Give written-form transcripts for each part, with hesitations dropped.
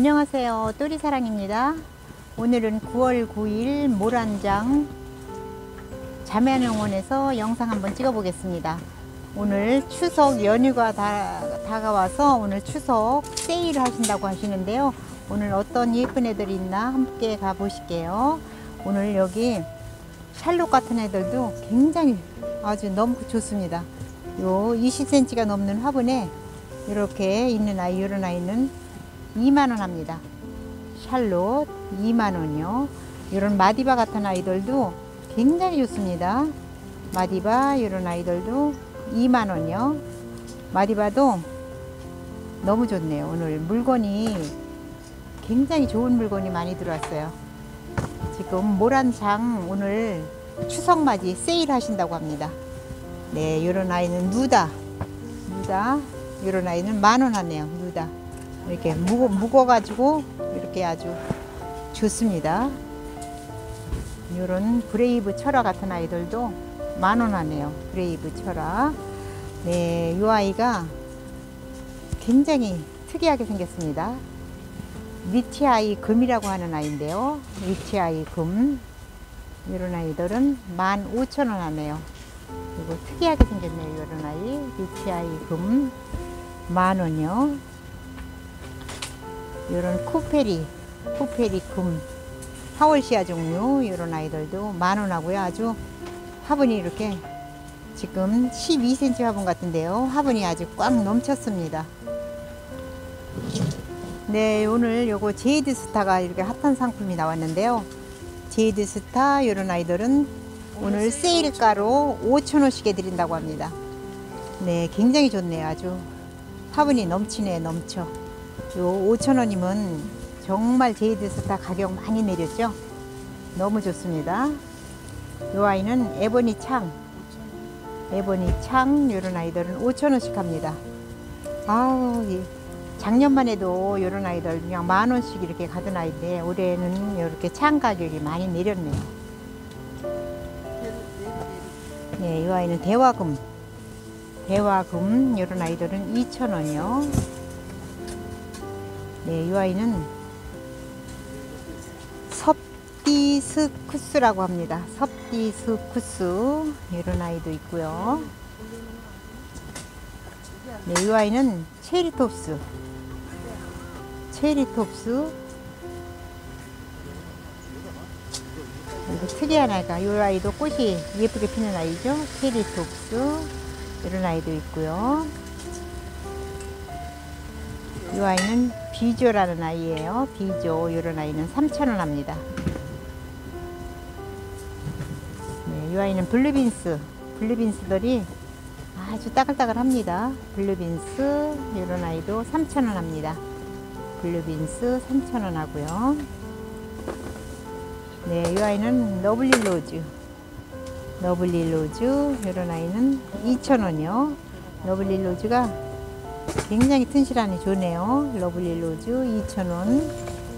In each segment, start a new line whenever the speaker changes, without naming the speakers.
안녕하세요, 또리사랑입니다. 오늘은 9월 9일 모란장 자매농원에서 영상 한번 찍어 보겠습니다. 오늘 추석 연휴가 다가와서 오늘 추석 세일 하신다고 하시는데요. 오늘 어떤 예쁜 애들이 있나 함께 가 보실게요. 오늘 여기 샬롯 같은 애들도 굉장히 아주 너무 좋습니다. 요 20cm가 넘는 화분에 이렇게 있는 아이, 이런 아이는 2만원 합니다. 샬롯 2만원이요. 이런 마디바 같은 아이들도 굉장히 좋습니다. 마디바 이런 아이들도 2만원이요. 마디바도 너무 좋네요. 오늘 물건이 굉장히 좋은 물건이 많이 들어왔어요. 지금 모란장 오늘 추석맞이 세일 하신다고 합니다. 네, 이런 아이는 누다 이런 아이는 10,000원 하네요. 누다 이렇게 묵어가지고 이렇게 아주 좋습니다. 이런 브레이브 철화 같은 아이들도 10,000원 하네요. 브레이브 철화. 네, 이 아이가 굉장히 특이하게 생겼습니다. 리치아이 금이라고 하는 아이인데요. 리치아이 금 이런 아이들은 15,000원 하네요. 그리고 특이하게 생겼네요. 이런 아이 리치아이 금 10,000원이요. 이런 쿠페리 금 하월시아 종류 이런 아이들도 10,000원 하고요. 아주 화분이 이렇게 지금 12cm 화분 같은데요. 화분이 아주 꽉 넘쳤습니다. 네, 오늘 요거 제이드 스타가 이렇게 핫한 상품이 나왔는데요. 제이드 스타 이런 아이들은 오늘 세일가로 5,000원씩 해드린다고 합니다. 네, 굉장히 좋네요. 아주 화분이 넘치네, 넘쳐. 요 5,000원이면 정말 제이드 스타 가격 많이 내렸죠. 너무 좋습니다. 요 아이는 에보니 창 이런 아이들은 5,000원씩 합니다. 아우, 작년만 해도 이런 아이들 그냥 10,000원씩 이렇게 가던 아이인데 올해는 이렇게 창 가격이 많이 내렸네요. 네, 이 아이는 대화금 이런 아이들은 2,000원이요. 네, 이 아이는 섭디스쿠스라고 합니다. 섭디스쿠스 이런 아이도 있고요. 네, 이 아이는 체리톱스 이거 특이한 아이가, 이 아이도 꽃이 예쁘게 피는 아이죠. 체리톱스 이런 아이도 있고요. 이 아이는 비조라는 아이예요. 비조 이런 아이는 3,000원 합니다. 네, 이 아이는 블루빈스들이 아주 따글따글합니다. 블루빈스 이런 아이도 3,000원 합니다. 블루빈스 3,000원 하고요. 네, 이 아이는 러블리 로즈 이런 아이는 2,000원이요. 러블리 로즈가 굉장히 튼실하니 좋네요. 러블리 로즈 2,000원.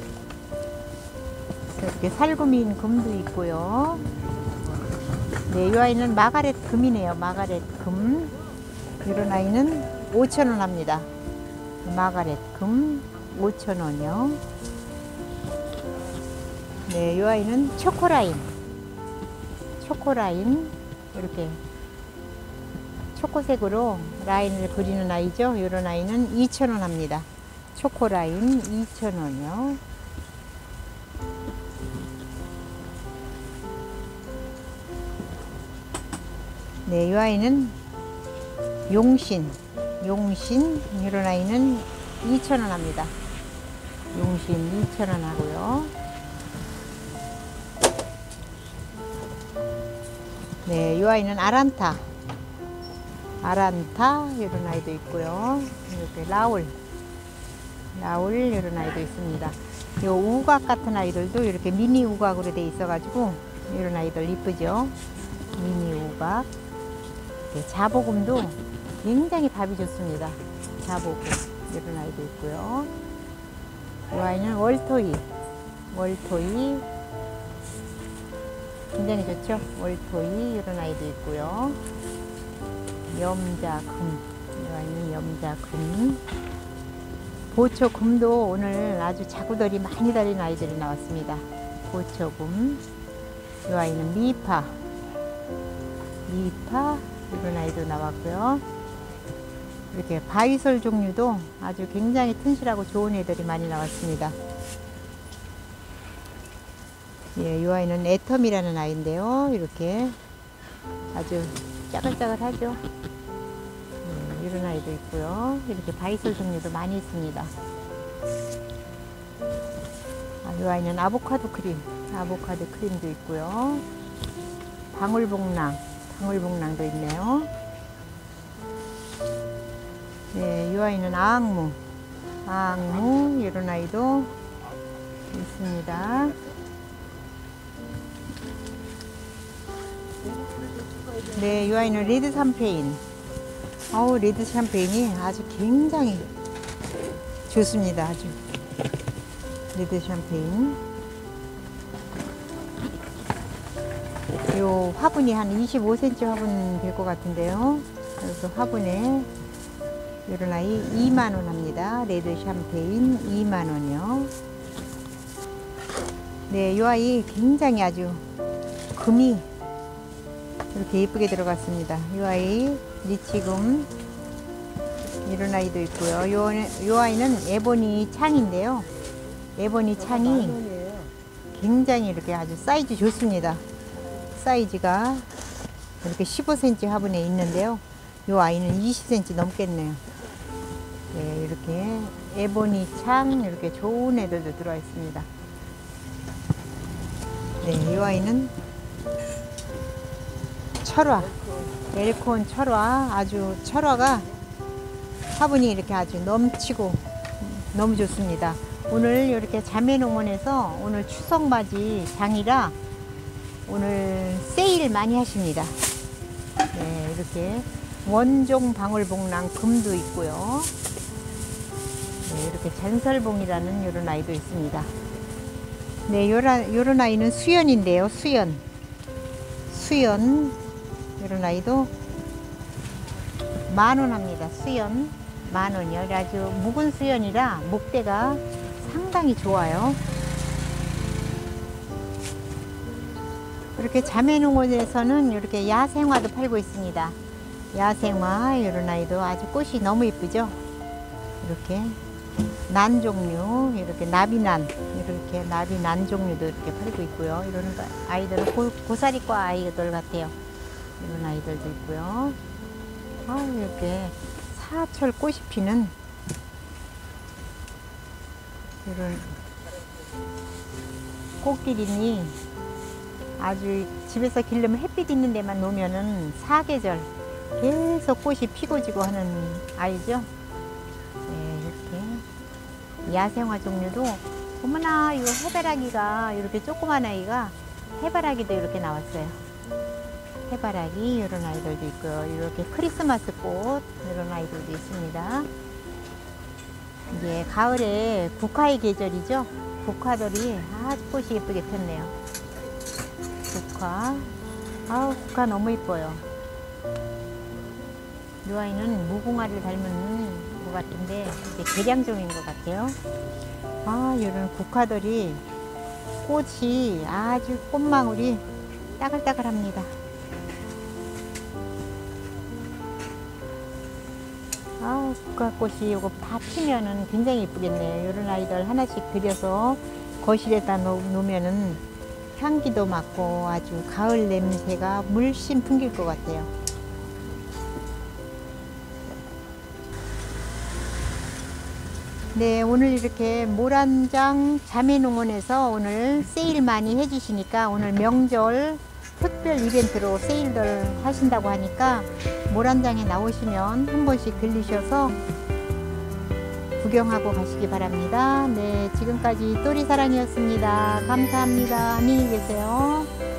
이렇게 살구민 금도 있고요. 네, 이 아이는 마가렛 금이네요. 마가렛 금 이런 아이는 5,000원 합니다. 마가렛 금 5,000원이요. 네, 이 아이는 초코라인 이렇게 초코색으로 라인을 그리는 아이죠. 이런 아이는 2,000원 합니다. 초코라인 2,000원이요. 네, 이 아이는 용신 이런 아이는 2,000원 합니다. 용신 2,000원 하고요. 네, 이 아이는 아란타 이런 아이도 있고요. 이렇게 라울 이런 아이도 있습니다. 요 우각 같은 아이들도 이렇게 미니 우각으로 돼 있어 가지고 이런 아이들 이쁘죠. 미니 우각. 자보금도 굉장히 밥이 좋습니다. 자보금 이런 아이도 있고요. 이 아이는 월토이 굉장히 좋죠. 월토이 이런 아이도 있고요. 염자금 이 아이는 염자금 보초금도 오늘 아주 자구들이 많이 달린 아이들이 나왔습니다. 보초금. 이 아이는 미파 이런 아이도 나왔고요. 이렇게 바이솔 종류도 아주 굉장히 튼실하고 좋은 애들이 많이 나왔습니다. 예, 이 아이는 애텀이라는 아이인데요. 이렇게 아주 짜글짜글하죠. 이런 아이도 있고요. 이렇게 바이솔 종류도 많이 있습니다. 이 아이는 아보카도 크림도 있고요. 방울복랑도 있네요. 네, 이 아이는 아악무 이런 아이도 있습니다. 네, 이 아이는 레드 샴페인. 레드 샴페인이 아주 굉장히 좋습니다. 아주 레드 샴페인. 요 화분이 한 25cm 화분 될 것 같은데요. 그래서 화분에 이런 아이 2만원 합니다. 레드 샴페인 2만원이요. 네, 이 아이 굉장히 아주 금이 이렇게 예쁘게 들어갔습니다. 이 아이 리치금 이런 아이도 있고요. 요 아이는 에보니 창인데요. 에보니 창이 굉장히 이렇게 아주 사이즈 좋습니다. 사이즈가 이렇게 15cm 화분에 있는데요. 요 아이는 20cm 넘겠네요. 네, 이렇게 에보니 창 이렇게 좋은 애들도 들어와 있습니다. 네, 요 아이는 철화, 엘콘 철화. 아주 철화가 화분이 이렇게 아주 넘치고 너무 좋습니다. 오늘 이렇게 자매농원에서 오늘 추석맞이 장이라 오늘 세일 많이 하십니다. 네, 이렇게 원종 방울복랑 금도 있고요. 네, 이렇게 잔설봉이라는 이런 아이도 있습니다. 네, 요런 아이는 수연인데요. 수연 이런 아이도 10,000원 합니다. 수연 10,000원이요. 아주 묵은 수연이라 목대가 상당히 좋아요. 이렇게 자매농원에서는 이렇게 야생화도 팔고 있습니다. 야생화 이런 아이도 아주 꽃이 너무 이쁘죠. 이렇게 난 종류, 이렇게 나비난 종류도 이렇게 팔고 있고요. 이런 아이들은 고사리과 아이들 같아요. 이런 아이들도 있고요. 이렇게 사철 꽃이 피는 이런 꽃길이니 아주 집에서 기르면 햇빛 있는 데만 놓으면은 사계절 계속 꽃이 피고 지고 하는 아이죠. 네, 이렇게 야생화 종류도 어머나 이거 해바라기가 이렇게 조그만 아이가 해바라기도 이렇게 나왔어요. 해바라기 이런 아이들도 있고요. 이렇게 크리스마스 꽃 이런 아이들도 있습니다. 이제 가을에 국화의 계절이죠. 국화들이 아주 꽃이 예쁘게 폈네요. 국화. 국화 너무 예뻐요. 이 아이는 무궁화를 닮은 것 같은데 이게 계량종인 것 같아요. 이런 국화들이 꽃이 아주 꽃망울이 따글따글합니다. 국화꽃이 이거 다 피면은 굉장히 예쁘겠네요. 이런 아이들 하나씩 들여서 거실에다 놓으면은 향기도 맡고 아주 가을 냄새가 물씬 풍길 것 같아요. 네, 오늘 이렇게 모란장 자매농원에서 오늘 세일 많이 해주시니까 오늘 명절 특별 이벤트로 세일들 하신다고 하니까 모란장에 나오시면 한 번씩 들리셔서 구경하고 가시기 바랍니다. 네, 지금까지 또리사랑이었습니다. 감사합니다. 안녕히 계세요.